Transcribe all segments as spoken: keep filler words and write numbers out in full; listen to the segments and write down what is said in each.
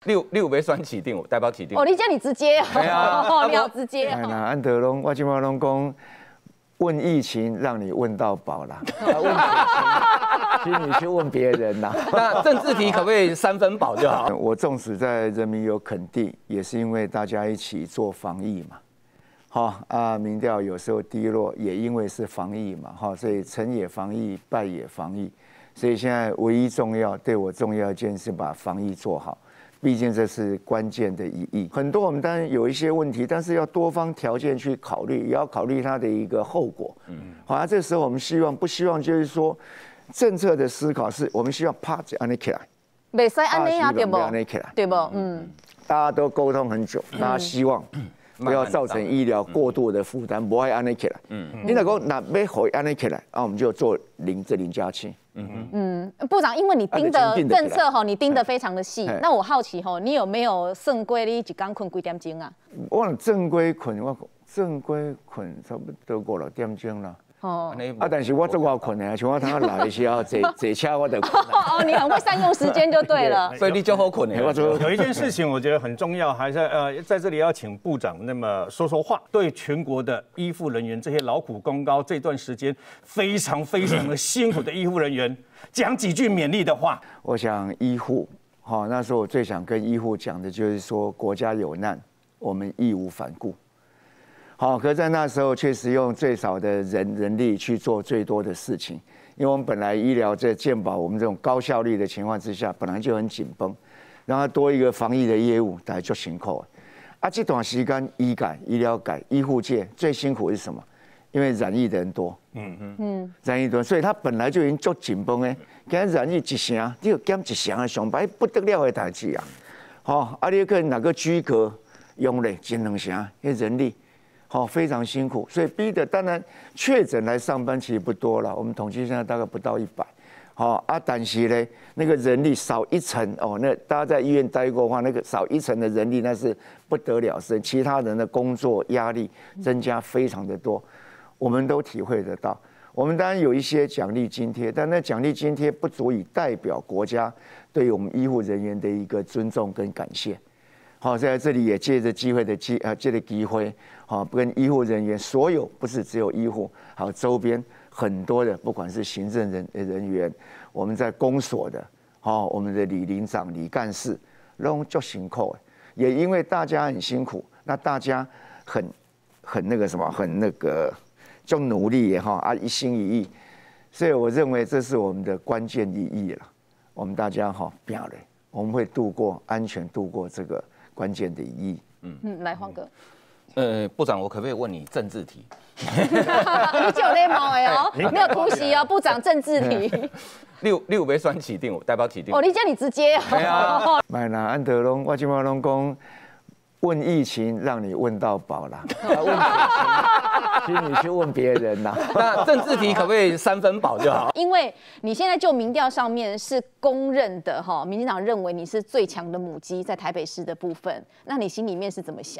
六六杯酸起定，代表起定。 哦，你叫你直接哦，你好直接哎那安德龙，我今晚拢讲，问疫情让你问到饱啦，问疫情，请你去问别人啦。 那政治题可不可以三分饱就好？ 我纵使在人民有肯定，也是因为大家一起做防疫嘛。好啊，民调有时候低落，也因为是防疫嘛，哈，所以成也防疫，败也防疫。所以现在唯一重要，对我重要一件事，把防疫做好。毕竟这是关键的一役。很多我们当然有一些问题，但是要多方条件去考虑，也要考虑它的一个后果。嗯，好啊，这时候我们希望不希望就是说，政策的思考是我们希望啪就安尼起来， 袂使安尼啊，对不？ 安尼起来， 对不？嗯， 大家都沟通很久，大家希望。不要造成医疗过度的负担，不爱安尼起来。嗯，你如果那要好安尼起来，啊，我们就做零至零加七。 嗯嗯，部长，因为你盯的政策哈，你盯得非常的细。那我好奇哈，你有没有算过你一天困几点钟啊？ 我正规困，我正规困差不多五六点钟啦。哦，啊，但是我做我困的，像我他来的时候坐坐车我就困。 哦，你很会善用时间就对了。 所以你就好困的。 有一件事情我觉得很重要，还是呃在这里要请部长那么说说话，对全国的医护人员这些劳苦功高，这段时间非常非常的辛苦的医护人员，讲几句勉励的话。 我想医护，好，那时候我最想跟医护讲的就是说，国家有难，我们义无反顾。好，可在那时候确实用最少的人人力去做最多的事情，因为我们本来医疗在健保我们这种高效率的情况之下，本来就很紧绷，然后多一个防疫的业务，大家就辛苦了。啊，这段时间医改、医疗改、医护界最辛苦是什么？因为染疫的人多，嗯嗯嗯，染疫多，所以他本来就已经足紧绷诶，今日染疫一成，你要减一成的上班不得了的代志啊！好，啊，你个哪个居隔用嘞减两成，那人力。好，非常辛苦，所以逼的当然确诊来上班其实不多了，我们统计现在大概不到一百。好啊，但是呢，那个人力少一层哦，那大家在医院待过的话，那个少一层的人力那是不得了事，其他人的工作压力增加非常的多，我们都体会得到。我们当然有一些奖励津贴，但那奖励津贴不足以代表国家对我们医护人员的一个尊重跟感谢。好，在这里也借着机会的机呃借着机会，好跟医护人员所有不是只有医护，还有周边很多的，不管是行政人人员，我们在公所的，好我们的李领长、李干事，拢足辛苦的，也因为大家很辛苦，那大家很很那个什么，很那个就努力也哈啊一心一意，所以我认为这是我们的关键意义了。我们大家哈拼了，我们会度过安全度过这个。关键的意义。 嗯嗯，来黄哥。 呃，部长，我可不可以问你政治题？ 你就有礼貌的哦，没有突袭哦，部长政治题。 六六杯酸起定，代表起定。 哦，你叫你直接。 对啊。 买啦，安德龙，我今晚拢讲，问疫情让你问到饱啦。问疫情，请你去问别人啦。 那政治题可不可以三分饱就好？ 因为你现在就民调上面是公认的哈，民进党认为你是最强的母鸡在台北市的部分，那你心里面是怎么想？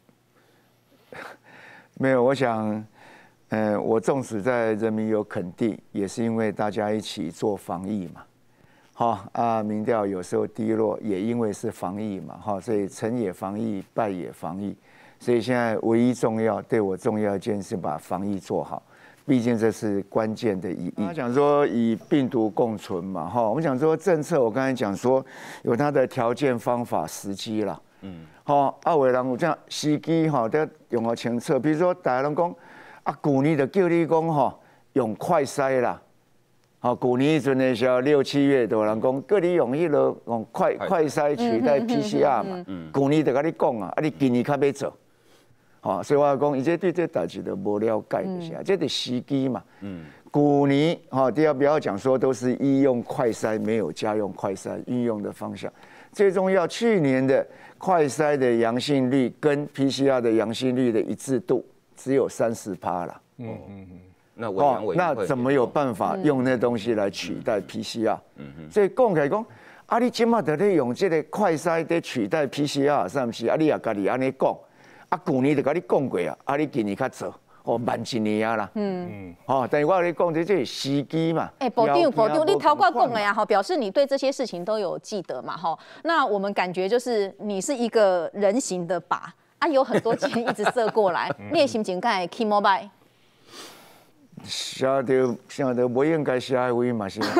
没有，我想，呃，我纵使在人民有肯定，也是因为大家一起做防疫嘛。好啊，民调有时候低落，也因为是防疫嘛，哈，所以成也防疫，败也防疫。所以现在唯一重要，对我重要一件事，把防疫做好。毕竟这是关键的一役。他讲说以病毒共存嘛，哈，我们讲说政策，我刚才讲说有它的条件、方法、时机啦。嗯，好，啊，有的人有这样时机哈，都用个清楚。比如说，大家拢讲啊，去年就叫你讲哈，用快筛啦。好，去年迄阵的时候六七月，就有人讲，叫你用迄个用快快筛取代 P C R 嘛。去年就跟你讲啊，啊，你今年较要做。好，所以我讲，伊这对这代志都无了解一下，这得时机嘛。嗯。去年哈，第二不要讲说都是医用快筛，没有家用快筛运用的方向。最重要，去年的快筛的阳性率跟 P C R 的阳性率的一致度只有三十趴啦。嗯嗯嗯。 那委员委那怎么有办法用那东西来取代 P C R？嗯嗯。所以讲起来讲，啊，你今麦在咧用这个快筛在取代 P C R， 是不是？啊，你也家己安尼讲，啊，去年就跟你讲过啊，啊，你今年较做， 哦慢一年啊啦。嗯嗯。哦，但是我跟你讲，这这是时机嘛。 哎，部长部长，你头挂讲的呀，哈，表示你对这些事情都有记得嘛，哈。那我们感觉就是你是一个人形的靶啊，有很多箭一直射过来，你的心情该起毛白。 写到写到不应该写的位嘛是。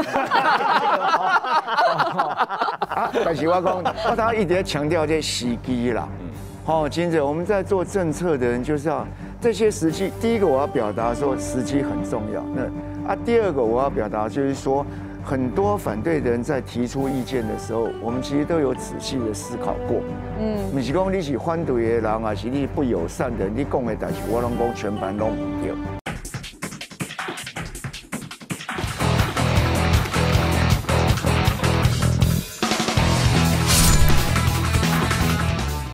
啊，但是我讲，我当然一直在强调这时机啦。好，金姐，我们在做政策的人就是要这些时机。第一个我要表达说时机很重要。那啊，第二个我要表达就是说，很多反对的人在提出意见的时候，我们其实都有仔细的思考过。嗯，不是讲你是反对的人，还是你不友善的，你讲的代志我拢讲全盘拢唔对。